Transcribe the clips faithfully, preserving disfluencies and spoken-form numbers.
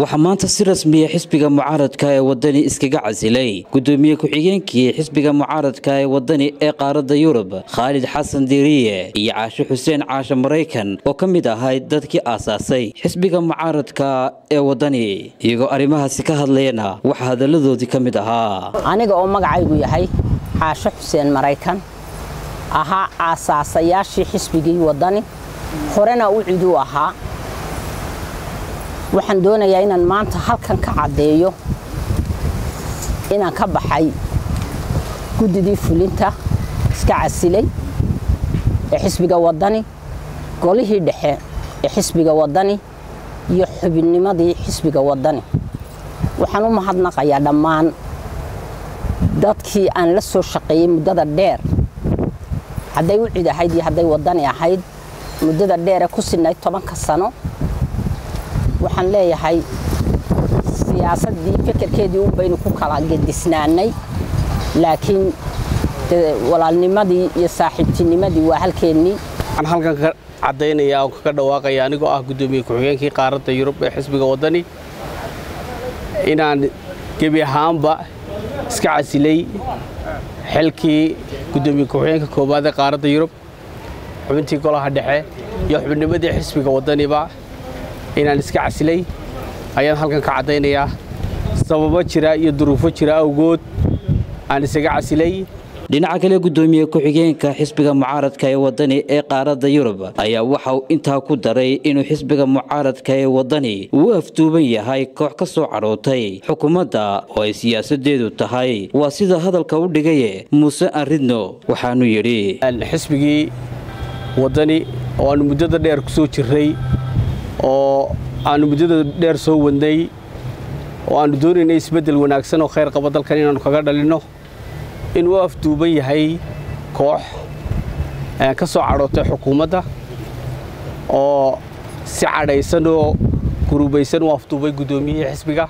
waxa maanta si rasmi ah xisbiga mucaaradka ee wadani iskaga casilay gudoomiye ku-xigeenkii xisbiga mucaaradka ee wadani ee qaaradda Yurub Khalid Xasan Diiriye iyo Caasho Xuseen Caasho Mareykan oo kamid ahayd dadkii aasaasay xisbiga mucaaradka ee wadani iyagoo arrimahaasi ka hadlayna waxa hadaladoodii kamid ahaa aniga oo magacaygu yahay Caasho Xuseen Mareykan aha aasaasayashii xisbigii wadani horena u ciidu ahaa waxaan doonayaa inaan maanta halkan ka cadeeyo inaan ka baxay gudidii fulinta iska casilay ee xisbiga wadani golihii dhexe ee xisbiga wadani iyo xubinnimadii xisbiga wadani waxaan u mahadnaqayaa dhammaan dadkii aan la soo shaqeeyay muddada dheer hadday u ciid ahayd iyo hadday wadani ahayd muddada dheer ee ku sinay tobanka sano waxaan leeyahay siyaasadii fikirkeedii u baynu ku kala gedisnaanay laakiin walaalnimadii iyo saaxiibtinimadii waa halkeenii aan halkan ka cadeynaya oo ka dhawaaqaya anigoo ah gudoomiye ku-xigeenkii qaaradda Yurub ee xisbiga wadani inaan gebi ahaanba iska casilay xilkii gudoomiye ku-xigeenka koobaad ee qaaradda Yurub xubintii golaha dhexe iyo xubinnimadii xisbiga wadaniba inaan iska casilay ayaan halkan ka cadeynayaa sababo jira iyo duruufo jira awgood aan isaga casilay dhinaca kale gudoomiye ku-xigeenka xisbiga mucaaradka ee wadani ee qaaradda Yurub ayaa waxa uu intaa ku daray inuu xisbiga mucaaradka ee wadani uu afduuban yahay koox ka soo carootay xukuumadda oo ay siyaasadeedu tahay waa sida hadalka u dhigay Muuse Aridno waxaanu yiri xisbigii wadani oo aan muddada dheer ku soo jiray oo aan muddada dheer soo wadnay oo aan doonaynay isbedel wanaagsan oo khayr qaba dalkan inaan kaga dhalino in uu afduuban yahay koox ka soo carootay xukuumadda oo si cadhaysan oo gurubaysan u afduubay gudoomiyihii xisbiga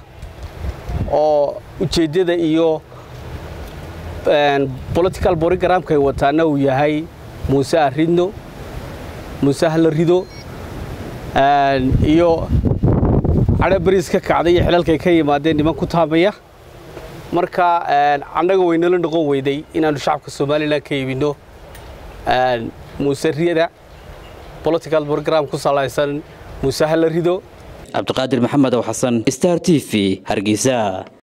oo ujeedada iyo political programka ay wataana uu yahay Muuse Aridno Muuse Halarido iyo cadho bariis ka kacday iyo xilalkay ka yimaadeen niman ku taamaya marka annaga weynala noqon weyday inaanu shacabka Soomaaliland ka iibino Muuse Riyada political program ku salaysan Muuse Halarido Cabdiqaadir Maxamed oo Xasan Star T V Hargeysa.